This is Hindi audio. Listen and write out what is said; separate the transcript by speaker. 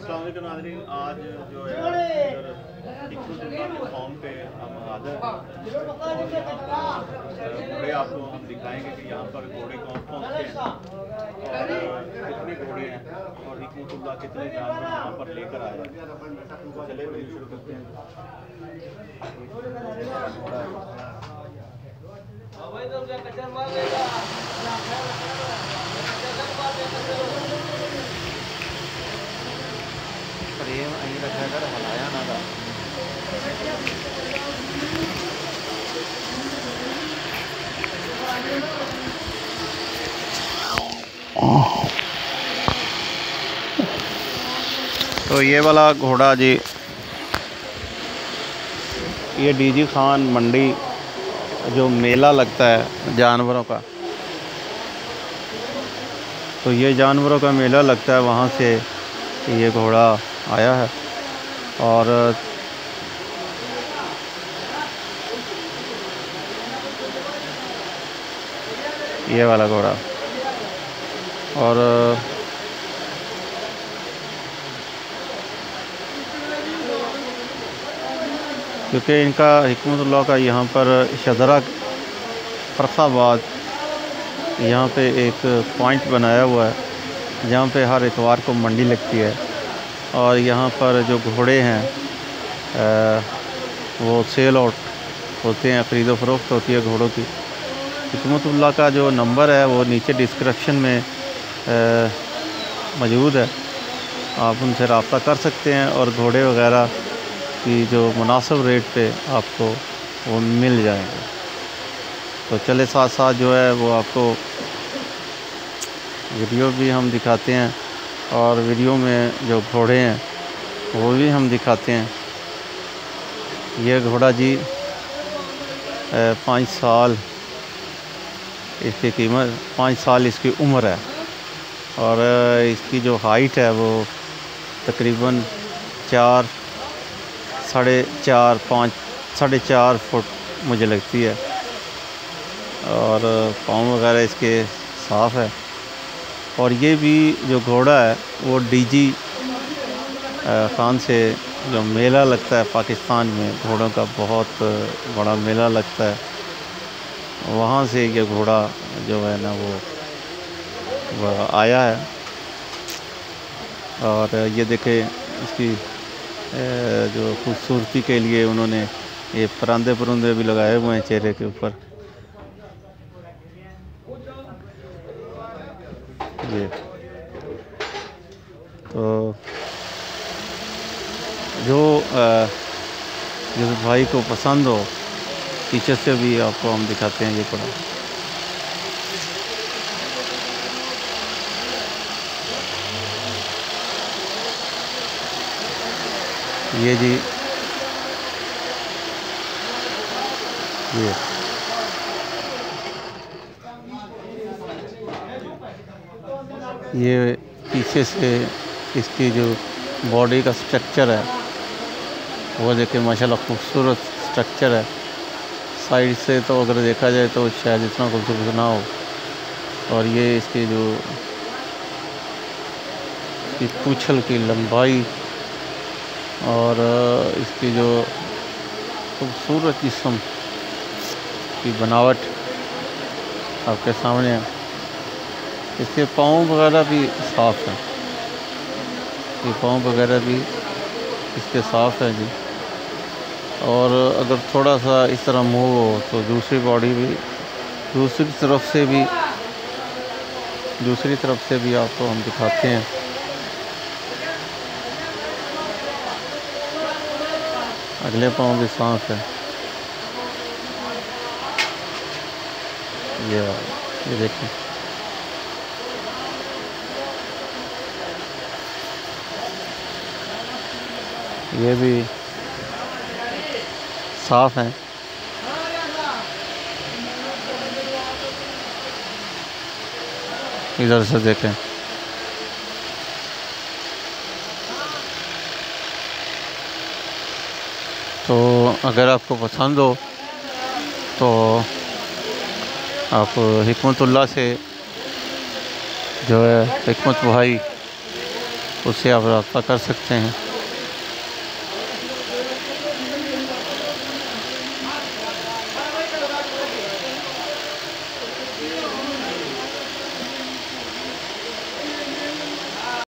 Speaker 1: अस्सलाम वालेकुम नाज़रीन, आज जो है हिकमतुल्लाह के फॉर्म पे हम हाज़िर हैं और यहाँ पर घोड़े आपको हम दिखाएंगे कि यहाँ पर घोड़े कौन कौन से हैं और कितने घोड़े हैं और हिकमतुल्लाह कितने जानवर यहाँ पर लेकर आए हैं। तो चले वीडियो शुरू करते हैं। प्रेम अहीं रखा कर हलाया ना था। तो ये वाला घोड़ा जी, ये डीजी खान मंडी जो मेला लगता है जानवरों का, तो ये जानवरों का मेला लगता है, वहाँ से ये घोड़ा आया है। और ये वाला घोड़ा, और क्योंकि इनका हिकमतुल्लाह का यहाँ पर शदरा फरखाबाद यहाँ पे एक पॉइंट बनाया हुआ है जहाँ पे हर इतवार को मंडी लगती है और यहाँ पर जो घोड़े हैं वो सेल आउट होते हैं, ख़रीदो फ़रोख्त होती है घोड़ों की। हिकमतुल्लाह का जो नंबर है वो नीचे डिस्क्रिप्शन में मौजूद है, आप उनसे रब्ता कर सकते हैं और घोड़े वगैरह की जो मुनासिब रेट पे आपको वो मिल जाएंगे। तो चले साथ साथ जो है वो आपको वीडियो भी हम दिखाते हैं और वीडियो में जो घोड़े हैं वो भी हम दिखाते हैं। ये घोड़ा जी 5 साल इसकी कीमत, 5 साल इसकी उम्र है और इसकी जो हाइट है वो तकरीबन 4.5 फुट मुझे लगती है और पाँव वगैरह इसके साफ़ है। और ये भी जो घोड़ा है वो डीजी खान से जो मेला लगता है पाकिस्तान में, घोड़ों का बहुत बड़ा मेला लगता है, वहाँ से ये घोड़ा जो है ना वो आया है। और ये देखें इसकी जो खूबसूरती के लिए उन्होंने ये परंदे भी लगाए हुए हैं चेहरे के ऊपर। ये तो जो जिस भाई को पसंद हो पीछे से भी आपको हम दिखाते हैं ये घोड़ा। ये जी ये पीछे से इसकी जो बॉडी का स्ट्रक्चर है वो देखिए माशाल्लाह खूबसूरत स्ट्रक्चर है। साइड से तो अगर देखा जाए तो शायद इतना खूबसूरत ना हो। और ये इसकी जो इसकी पूंछल की लंबाई और इसकी जो खूबसूरत जिस्म की बनावट आपके सामने है। इसके पाँव वगैरह भी साफ़ हैं, ये पाँव वगैरह भी इसके साफ़ है जी। और अगर थोड़ा सा इस तरह मूव हो तो दूसरी बॉडी भी दूसरी तरफ से भी आपको हम दिखाते हैं। अगले पाँव भी साफ है। ये देखें, ये भी साफ है। इधर से देखें, तो अगर आपको पसंद हो तो आप हिकमतुल्लाह से जो है हिकमत भाई उससे आप रब्ता कर सकते हैं।